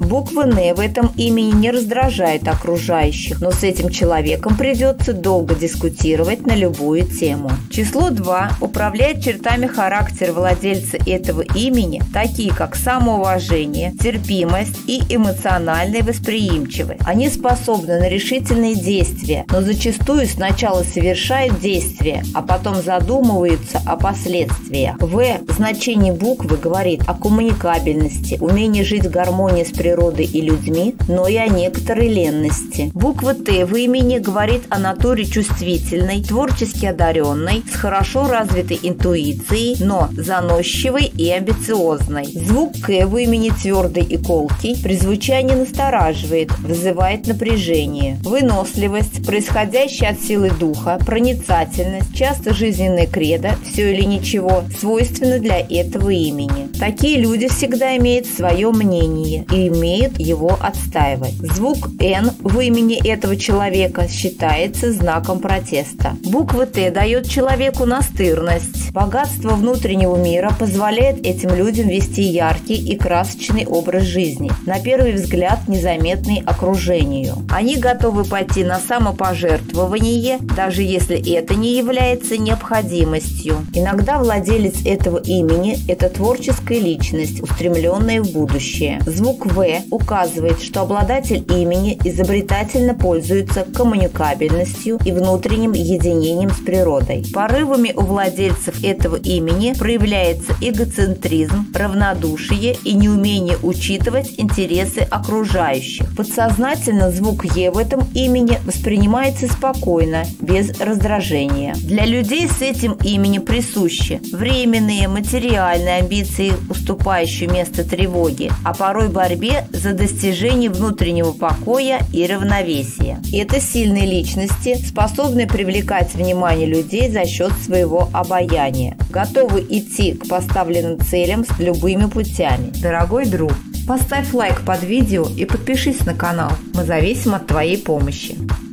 Буква «Н» в этом имени не раздражает окружающих, но с этим человеком придется долго дискутировать на любую тему. Число 2 управляет чертами характера владельца этого имени, такие как самоуважение, терпимость и эмоциональная восприимчивость. Они способны на решительные действия, но зачастую сначала совершают действия, а потом задумываются о последствиях. В в значении буквы говорит о коммуникабельности, умении жить в гармонии с природой и людьми, но и о некоторой ленности. Буква Т в имени говорит о натуре чувствительной, творчески одаренной, с хорошо развитой интуицией, но заносчивой и амбициозной. Звук К в имени твердый и колкий, при звучании настораживает, вызывает напряжение. Выносливость, происходящая от силы духа, проницательность, часто жизненная кредо, все или ничего, свойственно для этого имени. Такие люди всегда имеют свое мнение и умеют его отстаивать. Звук Н в имени этого человека считается знаком протеста. Буква Т дает человеку настырность. Богатство внутреннего мира позволяет этим людям вести яркий и красочный образ жизни, на первый взгляд незаметный окружению. Они готовы пойти на самопожертвование, даже если это не является необходимостью. Иногда владелец этого имени – это творческая личность, устремленная в будущее. Звук В указывает, что обладатель имени изобретательно пользуется коммуникабельностью и внутренним единением с природой. Порывами у владельцев этого имени проявляется эгоцентризм, равнодушие и неумение учитывать интересы окружающих. Подсознательно звук Е в этом имени воспринимается спокойно, без раздражения. Для людей с этим именем присущи временные материальные амбиции, уступающие место тревоге, а порой борьбе за достижение внутреннего покоя и равновесия. Это сильные личности, способные привлекать внимание людей за счет своего обаяния, готовы идти к поставленным целям с любыми путями. Дорогой друг, поставь лайк под видео и подпишись на канал. Мы зависим от твоей помощи.